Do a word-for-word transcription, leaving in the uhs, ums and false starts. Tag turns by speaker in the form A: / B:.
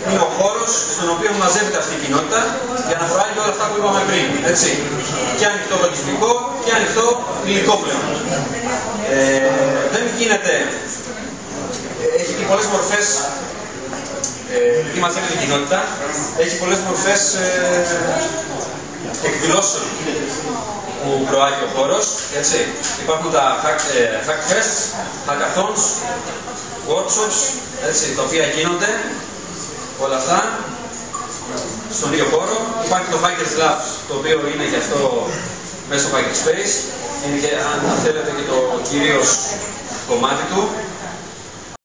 A: είναι ο χώρος στον οποίο μαζεύεται αυτή η κοινότητα για να προάγει όλα αυτά που είπαμε πριν. Έτσι. Και ανοιχτό λογισμικό και ανοιχτό υλικό πλέον. Ε, δεν γίνεται. Έχει και πολλές μορφές. Ε, μαζεύει την κοινότητα, έχει πολλές μορφές ε, εκδηλώσεων που προάγει ο χώρος. Έτσι. Υπάρχουν τα hack, ε, hackfests, hackathons, workshops, έτσι, τα οποία γίνονται όλα αυτά στον ίδιο χώρο. Υπάρχει το Hackers Labs, το οποίο είναι και αυτό μέσα στο Hackerspace. Είναι και, αν θέλετε, και το κυρίως κομμάτι του.